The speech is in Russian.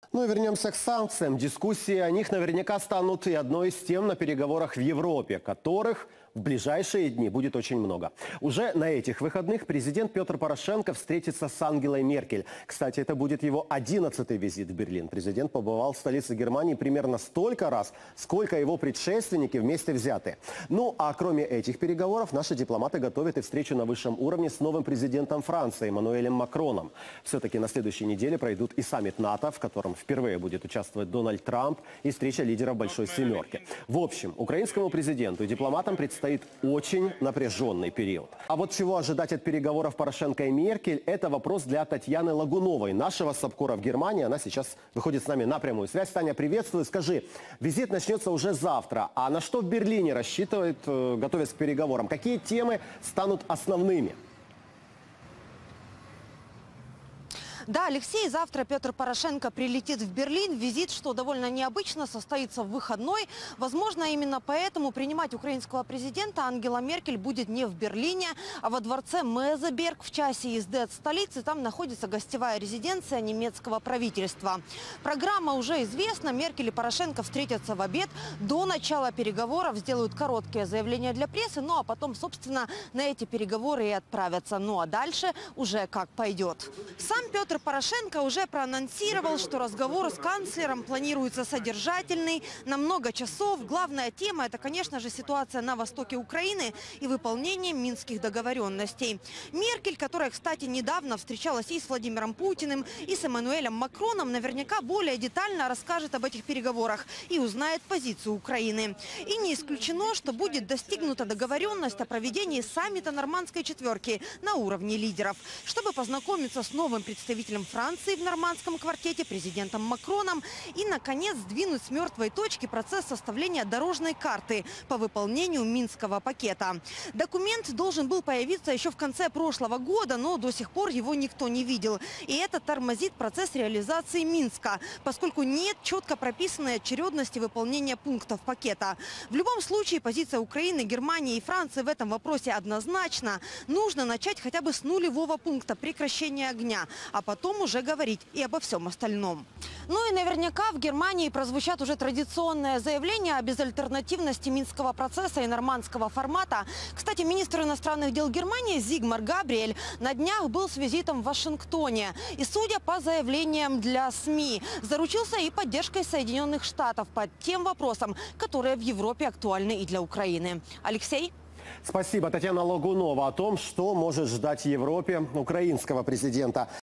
Ну и вернемся к санкциям. Дискуссии о них наверняка станут и одной из тем на переговорах в Европе, которых в ближайшие дни будет очень много. Уже на этих выходных президент Петр Порошенко встретится с Ангелой Меркель. Кстати, это будет его 11-й визит в Берлин. Президент побывал в столице Германии примерно столько раз, сколько его предшественники вместе взятые. Ну а кроме этих переговоров, наши дипломаты готовят и встречу на высшем уровне с новым президентом Франции Эммануэлем Макроном. Все-таки на следующей неделе пройдут и саммит НАТО, в котором впервые будет участвовать Дональд Трамп, и встреча лидеров Большой Семерки. В общем, украинскому президенту и дипломатам предстоит очень напряженный период. А вот чего ожидать от переговоров Порошенко и Меркель, это вопрос для Татьяны Лагуновой, нашего САПКОРа в Германии. Она сейчас выходит с нами на прямую связь. Таня, приветствую. Скажи, визит начнется уже завтра. А на что в Берлине рассчитывает, готовясь к переговорам? Какие темы станут основными? Да, Алексей, завтра Петр Порошенко прилетит в Берлин. Визит, что довольно необычно, состоится в выходной. Возможно, именно поэтому принимать украинского президента Ангела Меркель будет не в Берлине, а во дворце Мезеберг в часе езды от столицы. Там находится гостевая резиденция немецкого правительства. Программа уже известна. Меркель и Порошенко встретятся в обед. До начала переговоров сделают короткие заявления для прессы, ну а потом, собственно, на эти переговоры и отправятся. Ну а дальше уже как пойдет. Сам Петр Порошенко уже проанонсировал, что разговор с канцлером планируется содержательный, на много часов. Главная тема – это, конечно же, ситуация на востоке Украины и выполнение минских договоренностей. Меркель, которая, кстати, недавно встречалась и с Владимиром Путиным, и с Эммануэлем Макроном, наверняка более детально расскажет об этих переговорах и узнает позицию Украины. И не исключено, что будет достигнута договоренность о проведении саммита Нормандской четверки на уровне лидеров, чтобы познакомиться с новым представителем Франции в нормандском квартете, президентом Макроном, и, наконец, сдвинуть с мертвой точки процесс составления дорожной карты по выполнению Минского пакета. Документ должен был появиться еще в конце прошлого года, но до сих пор его никто не видел. И это тормозит процесс реализации Минска, поскольку нет четко прописанной очередности выполнения пунктов пакета. В любом случае, позиция Украины, Германии и Франции в этом вопросе однозначна. Нужно начать хотя бы с нулевого пункта прекращения огня, а потом уже говорить и обо всем остальном. Ну и наверняка в Германии прозвучат уже традиционные заявления о безальтернативности Минского процесса и нормандского формата. Кстати, министр иностранных дел Германии Зигмар Габриэль на днях был с визитом в Вашингтоне. И, судя по заявлениям для СМИ, заручился и поддержкой Соединенных Штатов по тем вопросам, которые в Европе актуальны и для Украины. Алексей? Спасибо, Татьяна Лагунова, о том, что может ждать Европе украинского президента.